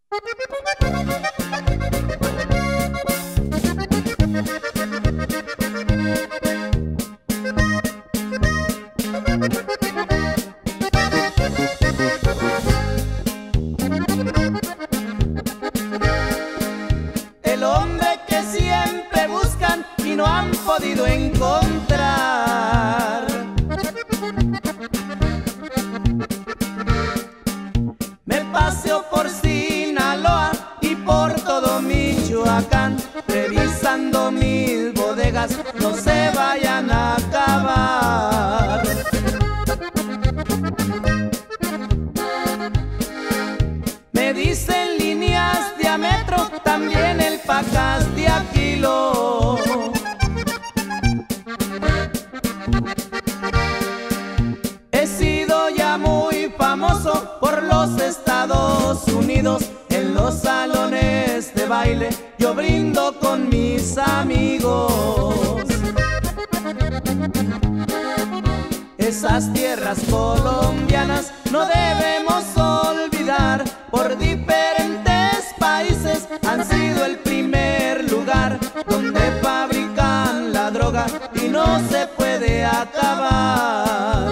El hombre que siempre buscan y no han podido encontrar. Me paseo por Sinaloa y por todo Michoacán, revisando mis bodegas, no se vayan a acabar. Me dicen líneas de a metro, también el pacas de a kilo. He sido ya muy famoso por los Estados Unidos. En los salones de baile yo brindo con mis amigos. Esas tierras colombianas no debemos olvidar. Por diferentes países han sido el primer lugar donde fabrican la droga y no se puede acabar.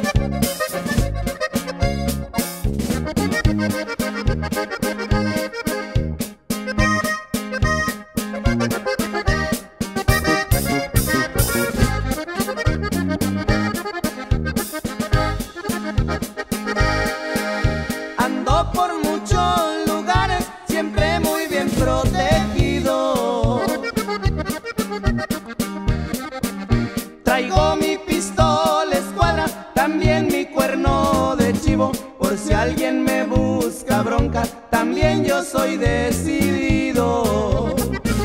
Ando por muchos lugares, siempre muy bien protegido. Traigo mi pistola escuadra, también mi cuerno de chivo. Por si alguien me busca bronca, también yo soy decidido.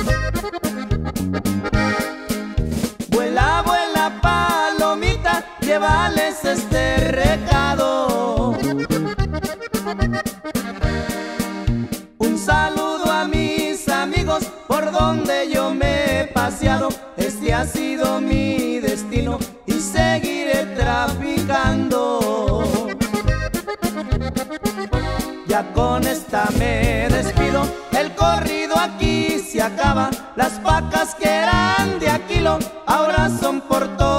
Vuela, vuela palomita, llévales este recado. Un saludo a mis amigos por donde yo me he paseado. Este ha sido mi destino y seguiré traficando. Ya con esta me despido, el corrido aquí se acaba. Las pacas que eran de a kilo ahora son por todo